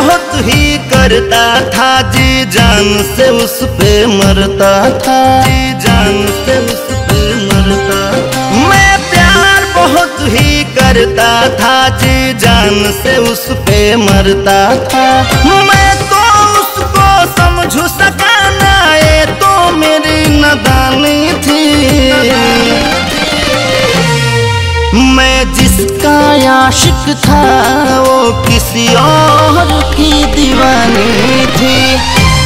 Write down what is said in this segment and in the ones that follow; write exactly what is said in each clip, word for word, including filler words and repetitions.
बहुत ही करता था, जी जान से उस पे मरता था, जी जान से उस पे मरता था। मैं प्यार बहुत ही करता था, जी जान से उस पे मरता था। मैं तो उसको समझ सका ना, ये तो मेरी नादानी थी। मैं जिसका आशिक था वो किसी और की दीवानी थी।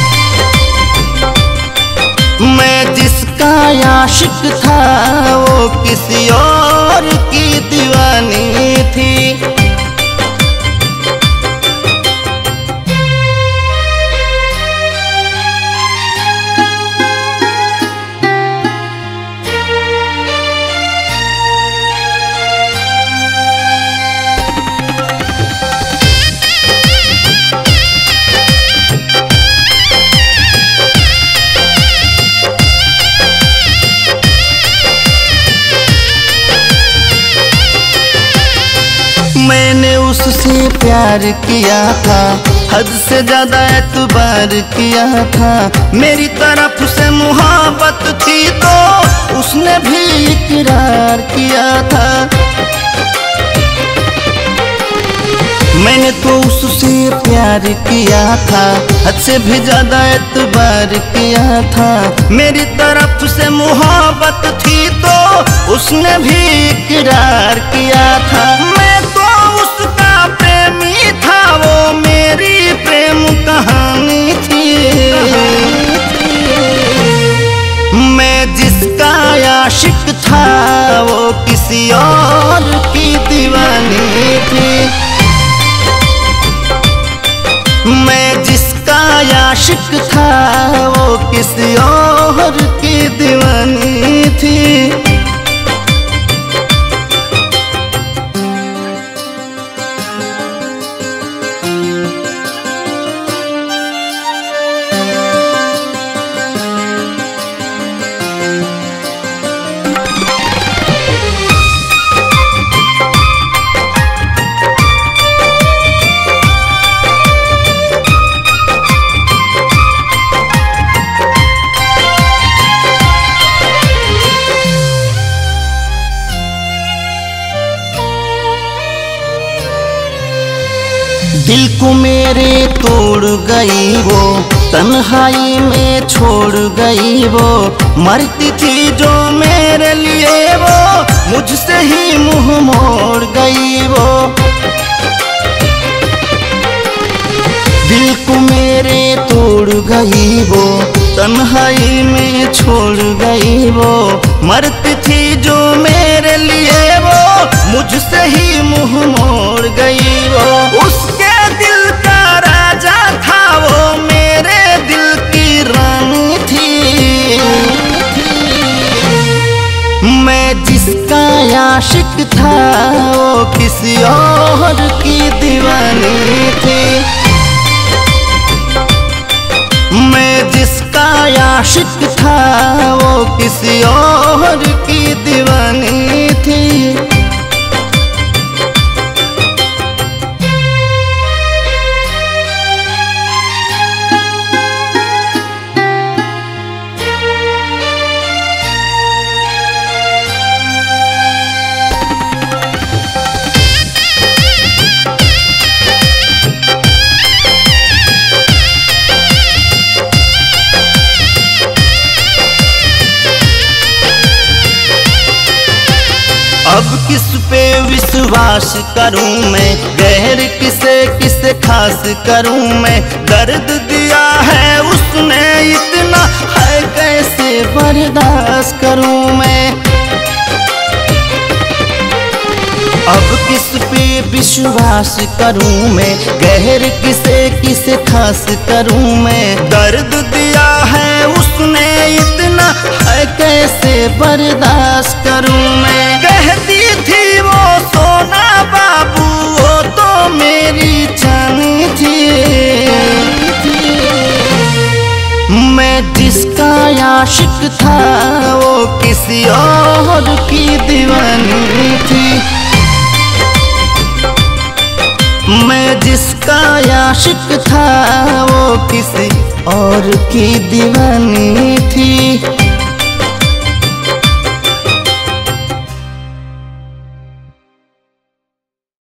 मैं जिसका आशिक था वो किसी और की दीवानी थी। मैंने उससे प्यार किया था, हद से ज्यादा एतबार किया था। मेरी तरफ से मोहब्बत थी तो उसने भी इकरार किया था। मैंने तो उससे प्यार किया था, हद से भी ज्यादा एतबार किया था। मेरी तरफ से मोहब्बत थी तो उसने भी इकरार किया था। मैं तो उसका प्रेमी था, वो मेरी प्रेम कहानी थी। मैं जिसका आशिक था वो किसी और की दीवानी थी। मैं जिसका आशिक था वो किसी और की दीवानी थी। दिल को मेरे तोड़ गई वो, तन्हाई में छोड़ गई वो। मरती थी जो मेरे लिए वो, मुझसे ही मुंह मोड़ गई वो। दिल को मेरे तोड़ गई वो, तन्हाई में छोड़ गई वो। मरती थी जो मेरे लिए वो, मुझसे ही मुंह मोड़ गई वो। उसके दिल का राजा था वो, मेरे दिल की रानी थी। मैं जिसका आशिक था वो किसी और की दीवानी थी। मैं जिसका आशिक था वो किसी और की दीवानी थी। अब किस पे विश्वास करूं मैं, गैर किसे किसे खास करूं मैं। दर्द दिया है उसने इतना, है कैसे बर्दाश्त करूं मैं। अब किस पे विश्वास करूं मैं, गैर किसे किसे खास करूं मैं। दर्द दिया है उसने इतना, है कैसे बर्दाश्त करूं मैं। कहती थी वो सोना बाबू, वो तो मेरी जानी थी। मैं जिसका आशिक था वो किसी और की दीवानी थी। मैं जिसका आशिक था वो किसी और की दीवानी थी।